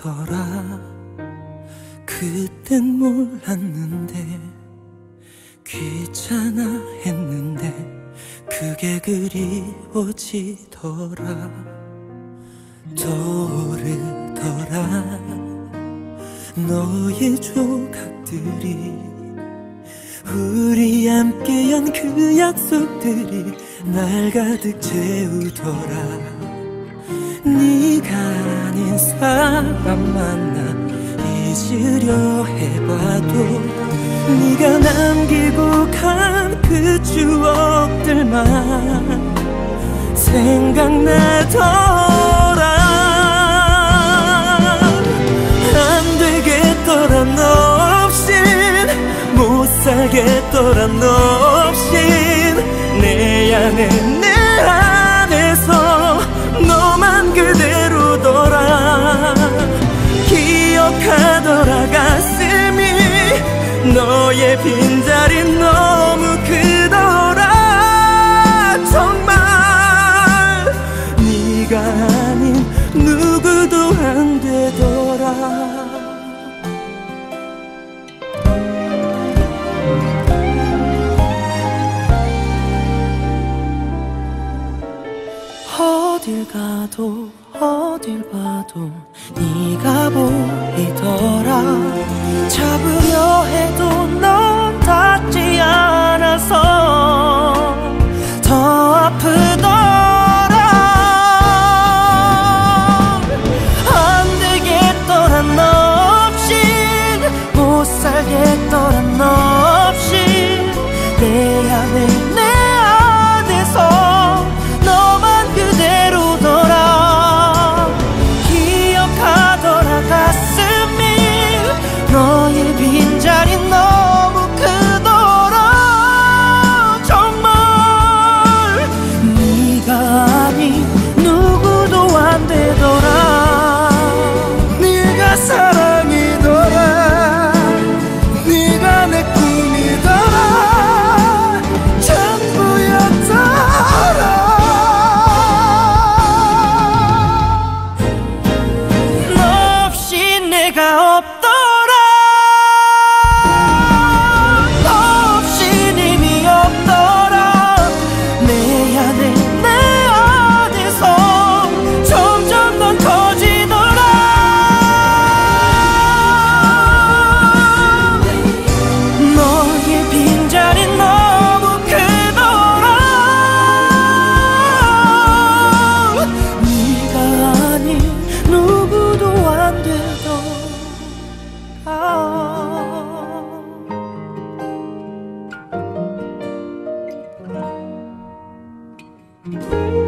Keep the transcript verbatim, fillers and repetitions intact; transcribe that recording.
오더라. 그땐 몰랐는데 귀찮아 했는데 그게 그리워지더라. 떠오르더라 너의 조각들이, 우리 함께 연 그 약속들이 날 가득 채우더라. 네가 아닌 사람 만나 잊으려 해봐도 네가 남기고 간 그 추억들만 생각나더라. 안 되겠더라 너 없인, 못 살겠더라 너 없인. 내 안에 내 안에서 너만 그대로더라. 기억하더라 가슴이 너의 빈자리 너무 크더라. 정말 네가 아닌 누구도 안 되더라. 어딜 가도 어딜 봐도 네가 보이더라. 잡으려 해도 넌 닿지 않아서 더 아프더라. 안 되겠더라 너 없인, 못 살겠더라 너 없인. 내 안에 내 안에서 너만 그대로더라. 기억하더라 가슴이 너의 빈자리 너무 크더라. 정말 네가 아닌 누구도 안 되더라. 네가 사랑이더라. 네가 내 꿈이더라. 전부였더라. 너 없이 내가 없더라. 아